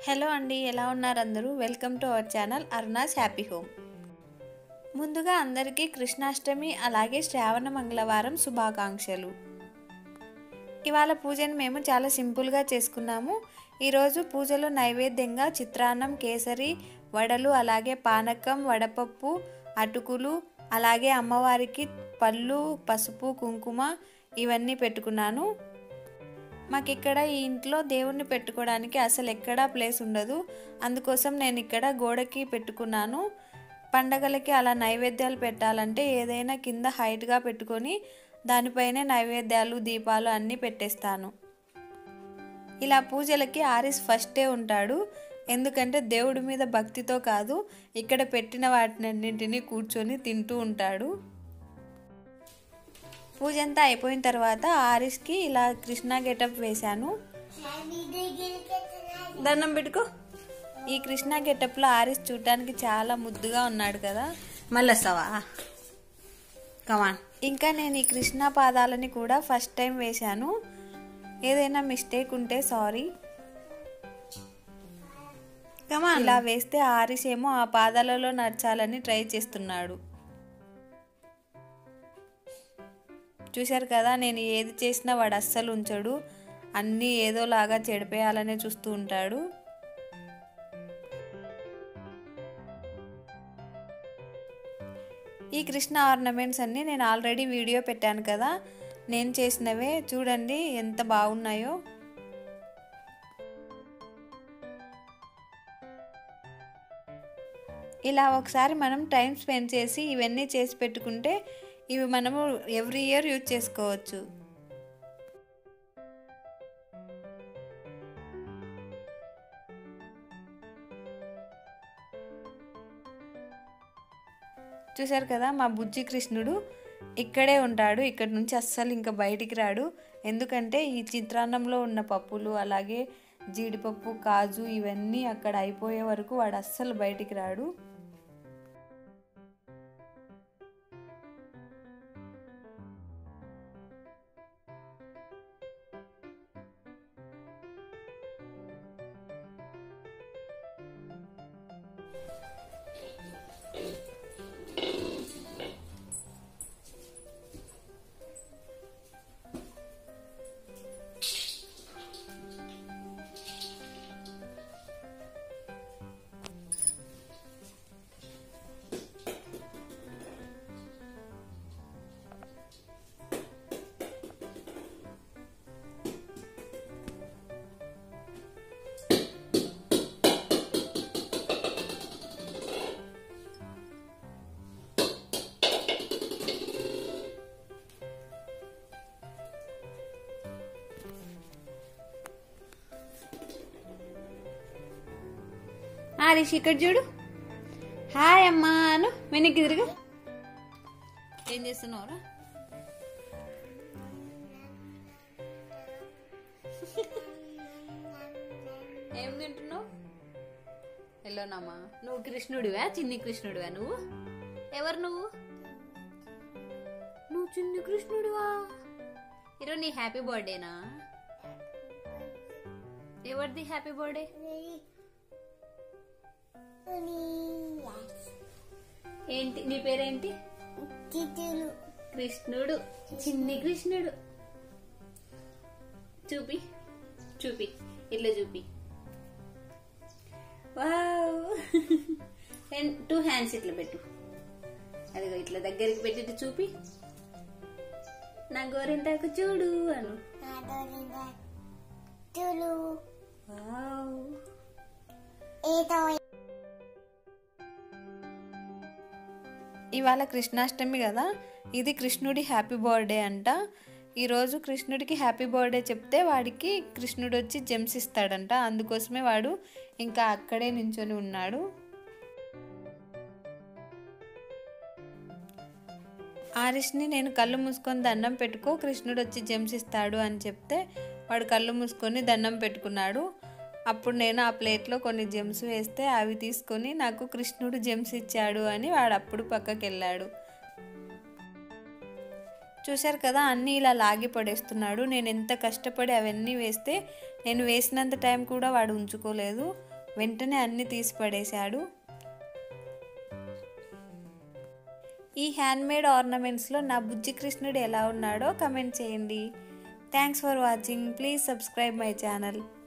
Hello అండి, ఎలా ఉన్నారు అందరూ? Welcome to our channel Aruna's happy home. ముందుగా అందరికీ కృష్ణాష్టమి అలాగే శ్రావణ మంగళవారం శుభాకాంక్షలు. ఇవాళ పూజను మేము చాలా సింపుల్గా చేసుకున్నాము. ఈరోజు పూజలో నైవేద్యంగా చిత్రాన్నం, కేసరి, వడలు, అలాగే పానకం, వడపప్పు, అటుకులు, అలాగే అమ్మవారికి పళ్ళు, పసుపు, కుంకుమ ఇవన్నీ పెట్టుకున్నాను. మాకు ఇక్కడ ఈ ఇంట్లో దేవుణ్ణి పెట్టుకోవడానికి అసలు ఎక్కడా ప్లేస్ ఉండదు. అందుకోసం నేను ఇక్కడ గోడకి పెట్టుకున్నాను. పండగలకి అలా నైవేద్యాలు పెట్టాలంటే ఏదైనా కింద హైట్గా పెట్టుకొని దానిపైనే నైవేద్యాలు, దీపాలు అన్నీ పెట్టేస్తాను. ఇలా పూజలకి ఆరిస్ ఫస్టే ఉంటాడు. ఎందుకంటే దేవుడి మీద భక్తితో కాదు, ఇక్కడ పెట్టిన వాటినన్నింటినీ కూర్చొని తింటూ ఉంటాడు. పూజ అంతా అయిపోయిన తర్వాత ఆరిస్కి ఇలా కృష్ణ గెటప్ వేశాను. దండం పెట్టుకో. ఈ కృష్ణ గెటప్లో ఆరిస్ చూడటానికి చాలా ముద్దుగా ఉన్నాడు కదా. మళ్ళీ వస్తావా? కమాన్. ఇంకా నేను ఈ కృష్ణ పాదాలని కూడా ఫస్ట్ టైం వేశాను. ఏదైనా మిస్టేక్ ఉంటే సారీ. కమాన్. ఇలా వేస్తే ఆరిస్ ఏమో ఆ పాదాలలో నడచాలని ట్రై చేస్తున్నాడు. చూశారు కదా, నేను ఏది చేసినా వాడు అస్సలు ఉంచడు. అన్నీ ఏదోలాగా చెడిపేయాలనే చూస్తూ ఉంటాడు. ఈ కృష్ణ ఆర్నమెంట్స్ అన్నీ నేను ఆల్రెడీ వీడియో పెట్టాను కదా, నేను చేసినవే. చూడండి ఎంత బాగున్నాయో. ఇలా ఒకసారి మనం టైం స్పెండ్ చేసి ఇవన్నీ చేసి పెట్టుకుంటే ఇవి మనము ఎవ్రీ ఇయర్ యూజ్ చేసుకోవచ్చు. చూశారు కదా, మా బుజ్జి కృష్ణుడు ఇక్కడే ఉంటాడు. ఇక్కడ నుంచి అస్సలు ఇంకా బయటికి రాడు. ఎందుకంటే ఈ చిత్రాన్నంలో ఉన్న పప్పులు, అలాగే జీడిపప్పు, కాజు ఇవన్నీ అక్కడ అయిపోయే వరకు వాడు అస్సలు బయటికి రాడు. ఆరిష్ ఇక్కడ చూడు. హాయ్ అమ్మా అను. వెనక్కి తిరుగు. ఏం చేస్తున్నావురా? ఏం తింటున్నావు? ఎల్లోనమ్మా. నువ్వు కృష్ణుడివా? చిన్ని కృష్ణుడివా నువ్వు? ఎవరు నువ్వు? నువ్వు చిన్ని కృష్ణుడివా? ఈరోజు నీ హ్యాపీ బర్త్డేనా? ఎవరిది హ్యాపీ బర్త్డే? ఏంటి నీ పేరేంటి? కృష్ణుడు, చిన్ని కృష్ణుడు. చూపి చూపి, ఇట్లా చూపి. వావ్. 2 హ్యాండ్స్ ఇట్లా పెట్టు. అదిగో ఇట్లా దగ్గరికి పెట్టి చూపి. నా గోరింటాకు చూడు అను. వావ్. ఇవాళ కృష్ణాష్టమి కదా, ఇది కృష్ణుడి హ్యాపీ బర్త్డే అంట. ఈరోజు కృష్ణుడికి హ్యాపీ బర్త్డే చెప్తే వాడికి కృష్ణుడు వచ్చి జెమ్స్ ఇస్తాడంట. అందుకోసమే వాడు ఇంకా అక్కడే నించొని ఉన్నాడు. ఆరిష్ని నేను కళ్ళు మూసుకొని దండం పెట్టుకో, కృష్ణుడు వచ్చి జెమ్స్ ఇస్తాడు అని చెప్తే వాడు కళ్ళు మూసుకొని దండం పెట్టుకున్నాడు. అప్పుడు నేను ఆ ప్లేట్లో కొన్ని జెమ్స్ వేస్తే అవి తీసుకొని నాకు కృష్ణుడు జెమ్స్ ఇచ్చాడు అని వాడు అప్పుడు పక్కకి వెళ్ళాడు. చూశారు కదా, అన్నీ ఇలా లాగి పడేస్తున్నాడు. నేను ఎంత కష్టపడి అవన్నీ వేస్తే నేను వేసినంత టైం కూడా వాడు ఉంచుకోలేదు. వెంటనే అన్నీ తీసి పడేశాడు. ఈ హ్యాండ్మేడ్ ఆర్నమెంట్స్లో నా బుజ్జి కృష్ణుడు ఎలా ఉన్నాడో కమెంట్ చేయండి. Thanks for watching. Please subscribe my channel.